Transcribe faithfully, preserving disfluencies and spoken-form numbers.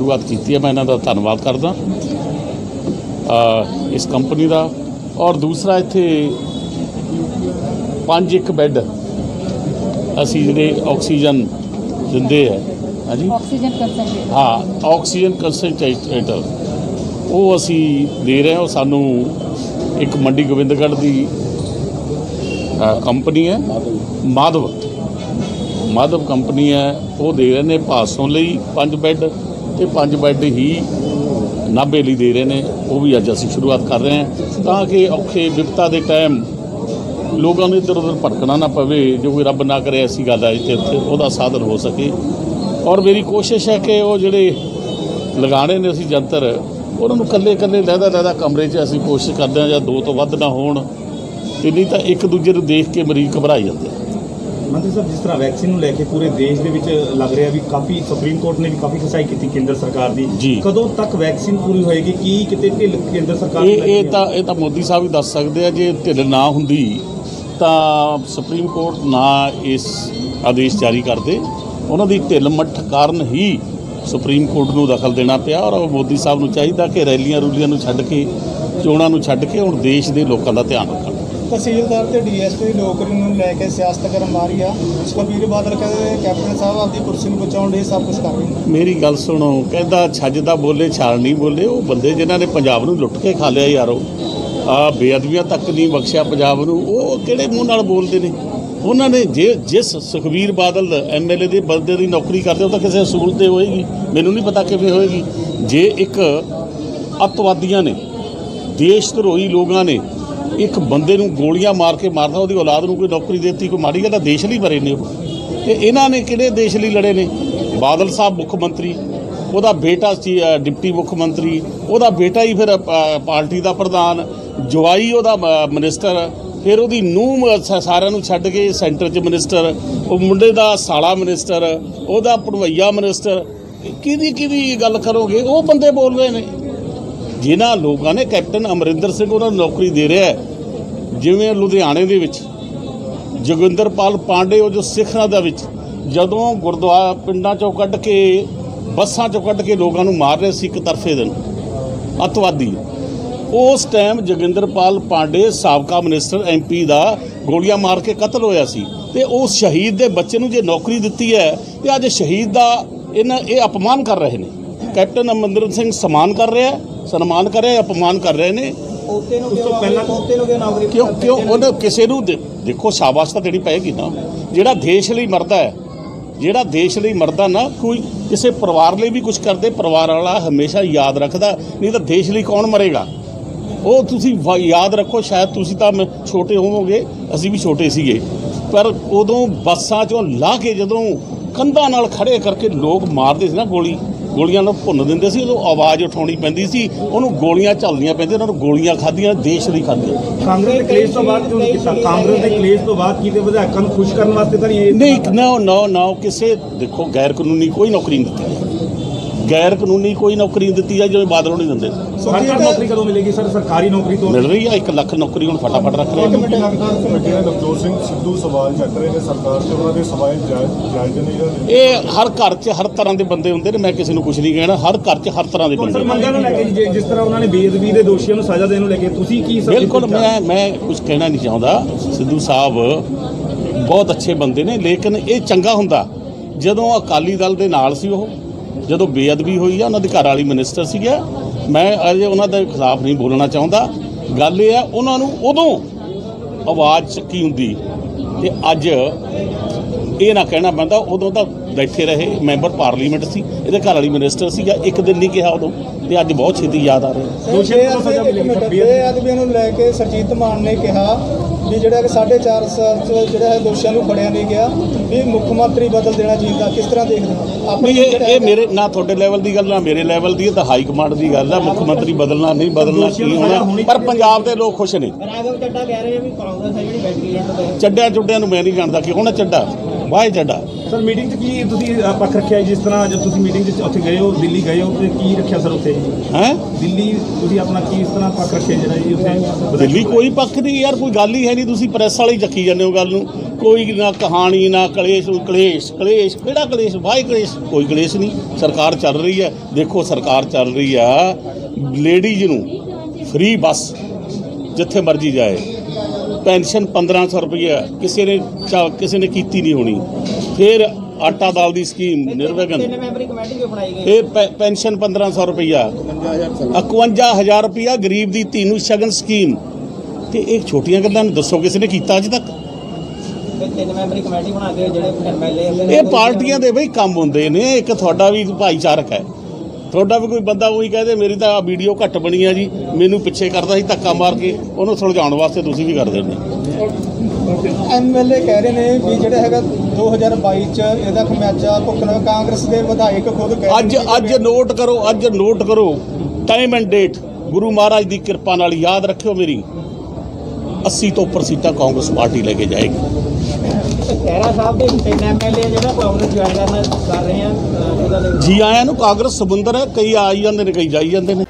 शुरुआत की है, मैं इन्हां दा धन्नवाद करदा इस कंपनी का। और दूसरा इत्थे पांच एक बैड असी जिहड़े ऑक्सीजन दिंदे है, हाँ जी, ऑक्सीजन कंसंट्रेटर, हाँ ऑक्सीजन कंसंट्रेटर वो असी दे रहे हैं। सानू एक मंडी गोबिंदगढ़ की कंपनी है माधव माधव कंपनी है, वो दे रहे हैं भासों लई पांच बैड ते पांच बैड ही नाभे लई दे रहे हैं। वो भी अज असी शुरुआत कर रहे हैं ताकि औखे विपता के टाइम लोगों ने इधर उधर भटकना ना पवे, जो कोई रब ना करे ऐसी गल है इत्थे उत्थे उहदा साधन हो सके। और मेरी कोशिश है कि वो जिहड़े लगाने ने असी जंतर उन्होंने कल्ले कल्ले लहदा लहदा कमरे च असी कोशिश करते हैं, या दो तो वध ना होण, ते नहीं तो एक दूजे को देख के मरीज घबराई जाते हैं। मंत्री साहब, जिस तरह वैक्सीन को लैके पूरे देश के लग रहा भी काफ़ी सुप्रीम कोर्ट ने भी काफ़ी खिचाई की केंद्र सरकार की जी, कदों तक वैक्सीन पूरी होएगी की किते ढिल केंद्र सरकार ये तो ये तो मोदी साहब ही दस सकते हैं। जे ढिल ना हुंदी तो सुप्रीम कोर्ट ना इस आदेश जारी करते, उन्होंने ढिल मठ कारण ही सुप्रीम कोर्ट को दखल देना पिया। और मोदी साहब को चाहिए कि रैलियां रूलियां छड्ड के चोणां नूं छड्ड के हुण देश के लोगों का ध्यान रखण। तहसीलदार ते डी एस पी नौकरी नूं लैके सियासत करन आ रही है। सुखबीर बादल कहते कैप्टन साहब आपकी कुर्सी नूं बचाउण लई सब कुछ कर रहे हैं। मेरी गल सुनो, कहता छज्जदा बोले छाल नहीं बोले। वो बंदे जिन्होंने पंजाब नूं लुट के खा लिया यारो, आ बेअदबियां तक नहीं बख्शिया पंजाब नूं, वो किहड़े मूँह नाल बोलदे ने? उन्होंने जे जिस Sukhbir Badal M L A के बंदे की नौकरी करते हो तो किसी असूल से होएगी, मैनू नहीं पता किवें होएगी। जे एक अतवादियों ने देश धरोही लोगों ने एक बंदे नूं गोलियां मार के मारदा, उसकी औलाद नूं कोई नौकरी देती, कोई माड़ी गल, देश लई मरे ने। ते इन्हां ने किहड़े देश लई लड़े ने? बादल साहब मुख मंत्री, उहदा बेटा डिप्टी मुख मंत्री, उहदा बेटा ही फिर पार्टी का प्रधान, जवाई उहदा मिनिस्टर, फिर उहदी नूंह सारिਆਂ ਨੂੰ ਛੱਡ के सेंटर च मिनिस्टर, वो मुंडे दा साला मिनिस्टर, उहदा भणवैया मिनिस्टर, किहदी किहदी गल करोगे? वो बंदे बोल रहे हैं जिन्हां लोगों ने कैप्टन अमरिंदर सिंह उन्होंने नौकरी दे रहा है। जिवें लुधियाने दे विच जोगिंदरपाल पांडे वो जो सिखां दा विच जदों गुरुद्वारा पिंडां चों कढ के बसां चों कढ के लोगों को मार रहे सी एक तरफे दिन अतवादी, उस टाइम जोगिंदरपाल पांडे साबका मिनिस्टर एम पी का गोलियां मार के कतल होया सी, ते उस शहीद के बच्चे नूं जे नौकरी दित्ती है तो अज शहीद का इन्हां ये अपमान कर रहे हैं। कैप्टन अमरिंदर सिंह सम्मान कर रहा है, सन्मान कर रहे, अपमान कर रहे हैं। क्यों क्यों उन्हें किसी नूं देखो शाबाश तो देनी पेगी ना। जिहड़ा देश लई मरदा है, जिहड़ा देश लई मरदा ना, कोई किसी परिवार लिए भी कुछ करते, परिवार वाला हमेशा याद रखदा, नहीं तो देश लई कौन मरेगा? वो तुसी याद रखो, शायद तुसी तां छोटे होवोगे, असीं भी छोटे सीगे, पर उदों बसां चों ला के जदों कंधां नाल खड़े करके लोग मारदे सी ना, गोली गोलियां नाल भुन्न दिंदे सी, उदों आवाज़ उठाउणी पैंदी सी, उहनूं गोलियां चलदियां पैंदियां, उन्हां नूं गोलियां खाधियां देश लई खाधियां। कांग्रेस के कलेश तो बाद जो किसा कांग्रेस के कलेश तो बाद किते विधायकां नूं खुश करन वास्ते तां ये नहीं, नो नो नो किसे देखो गैर कानूनी कोई नौकरी नहीं दी है, गैर कानूनी कोई नौकरी नहीं दी है जो बादलों नहीं देंगे। सरकारी नौकरी कदों मिलेगी सर? सरकारी नौकरी तो मिल रही है, एक लख नौकरी हुण फटाफट रख रहे हैं। नवजोत सिंह सिद्धू सवाल चक रहे हैं सरकार से, उन्होंने सवाल जायज़ नहीं। ये हर घर च हर तरह के बंदे होंगे, मैं किसी को कुछ नहीं कहना, हर घर च हर तरह के बंदे। मंगां नूं लैके जिस तरह उन्होंने बेअदबी के दोषियों को सज़ा देने लैके तुसीं की? बिल्कुल, मैं मैं कुछ कहना नहीं चाहता। सिद्धू साहब बहुत अच्छे बंदे ने, लेकिन ये चंगा हुंदा जदों अकाली दल दे नाल सी, वो जदों बेअदबी हुई है, उन्होंने घर वाली मिनिस्टर सी, मैं अजे उन्होंने खिलाफ नहीं बोलना चाहता। गल ये है उन्होंने उदों आवाज़ चुकी हुंदी ते अज ये ना कहना पैंदा, उदों तो बैठे रहे मैंबर पार्लीमेंट सी, ये घर वाली मिनिस्टर सी, एक दिन नहीं कहा उदों, ते अज बहुत छेती याद आ रहे। बेअदबियां नूं लैके सरजीत मान ने कहा भी जिहड़ा कि साढ़े चार साल जिहड़ा दोषियों को फड़िया नहीं गया भी मुख्य मंत्री बदल देना चाहिए, किस तरह देखते हैं अपनी? ये ये मेरे ना थोड़े लैवल की गल ना मेरे लैवल की, तो हाई कमांड की गल है। मुख्य मंत्री बदलना नहीं बदलना की होना, पर पंजाब के लोग खुश ने। ਚੱਡਿਆਂ ਚੁੱਡਿਆਂ ਨੂੰ मैं नहीं जानता कि होना ਚੱਡਾ वाह ਚੱਡਾ। सर मीटिंग की तुसीं पक्ष रखिया जिस तरह जब तुसीं मीटिंग उत्थे गए हो, दिल्ली गए हो, तो की रखिया सर उत्थे? हैं दिल्ली तुसीं अपना की इस तरह पक्ष रखिया जिहड़ा जी उत्थे? दिल्ली कोई पक्ष नहीं यार, कोई गल ही है नहीं, तुसीं प्रैस वाले चक्की जाने हो गल नूं। ਕੋਈ ਨਾ ਕਹਾਣੀ ਨਾ ਕਲੇਸ਼ ਕਲੇਸ਼ ਕਲੇਸ਼ ਕਿਹੜਾ ਕਲੇਸ਼ ਵਾਈ ਕਲੇਸ਼ ਕੋਈ ਕਲੇਸ਼ ਨਹੀਂ। ਸਰਕਾਰ ਚੱਲ ਰਹੀ ਹੈ, ਦੇਖੋ ਸਰਕਾਰ ਚੱਲ ਰਹੀ ਆ ਲੇਡੀਜ਼ ਨੂੰ ਫ੍ਰੀ ਬੱਸ ਜਿੱਥੇ ਮਰਜ਼ੀ ਜਾਏ, ਪੈਨਸ਼ਨ ਪੰਦਰਾਂ ਸੌ ਰੁਪਈਆ ਕਿਸੇ ਨੇ ਚਾ- ਕਿਸੇ ਨੇ ਕੀਤੀ ਨਹੀਂ ਹੋਣੀ। ਫਿਰ ਆਟਾ ਦਾਲ ਦੀ ਸਕੀਮ ਨਿਰਵਿਘਨ, ਤਿੰਨ ਮੈਂਬਰੀ ਕਮੇਟੀ ਵੀ ਬਣਾਈ ਗਈ। ਫਿਰ ਪੈ- ਪੈਨਸ਼ਨ ਪੰਦਰਾਂ ਸੌ ਰੁਪਈਆ, ਇਕਵੰਜਾ ਹਜ਼ਾਰ ਰੁਪਈਆ ਗਰੀਬ ਦੀ ਧੀ ਨੂੰ ਸ਼ਗਨ ਸਕੀਮ। ਤੇ ਇਹ ਛੋਟੀਆਂ ਗੱਲਾਂ ਨੂੰ ਦੱਸੋ ਕਿਸੇ ਨੇ ਕੀਤਾ ਅੱਜ ਤੱਕ? ਤਿੰਨ ਮੈਂਬਰੀ ਕਮੇਟੀ ਬਣਾ ਕੇ ਜਿਹੜੇ ਐਮਐਲਏ ਇਹ ਪਾਰਟੀਆਂ ਦੇ ਬਈ ਕੰਮ ਹੁੰਦੇ ਨੇ। ਇੱਕ ਤੁਹਾਡਾ ਵੀ ਭਾਈਚਾਰਕ ਹੈ, ਤੁਹਾਡਾ ਵੀ ਕੋਈ ਬੰਦਾ ਉਹੀ ਕਹਦੇ ਮੇਰੀ ਤਾਂ ਵੀਡੀਓ ਘੱਟ ਬਣੀ ਆ ਜੀ, ਮੈਨੂੰ ਪਿੱਛੇ ਕਰਦਾ ਸੀ ਧੱਕਾ ਮਾਰ ਕੇ, ਉਹਨੂੰ ਸੁਲਝਾਉਣ ਵਾਸਤੇ ਤੁਸੀਂ ਵੀ ਕਰ ਦਿੰਦੇ। ਐਮਐਲਏ ਕਹਿ ਰਹੇ ਨੇ ਵੀ ਜਿਹੜਾ ਹੈਗਾ ਦੋ ਹਜ਼ਾਰ ਬਾਈ ਚ ਇਹਦਾ ਖਮਿਆਜਾ ਭੁਗਤਣਾ ਕਾਂਗਰਸ ਦੇ ਵਿਧਾਇਕ ਖੁਦ ਕਹਿ ਰਹੇ ਅੱਜ ਨੇ ਅੱਜ ਨੋਟ ਕਰੋ, ਅੱਜ ਨੋਟ ਕਰੋ time and date. Guru Maharaj ਦੀ ਕਿਰਪਾ ਨਾਲ ਯਾਦ ਰੱਖਿਓ, ਮੇਰੀ ਅੱਸੀ ਤੋਂ ਉੱਪਰ ਸੀਟਾਂ ਕਾਂਗਰਸ ਪਾਰਟੀ ਲੈ ਕੇ ਜਾਏਗੀ। ਖਹਿਰਾ ਸਾਹਿਬ ਦੇ ਤਿੰਨ ਐਮਐਲਏ ਜਿਹੜਾ ਕਾਂਗਰਸ ਜੁਆਇਨ ਕਰਨਾ ਕਰ ਰਹੇ ਆ ਉਹਦਾ ਦੇ ਜੀ ਆਇਆਂ ਨੂੰ। ਕਾਂਗਰਸ ਸਮੁੰਦਰ ਹੈ, ਕਈ ਆਈ ਜਾਂਦੇ ਨੇ ਕਈ ਜਾਈ ਜਾਂਦੇ ਨੇ।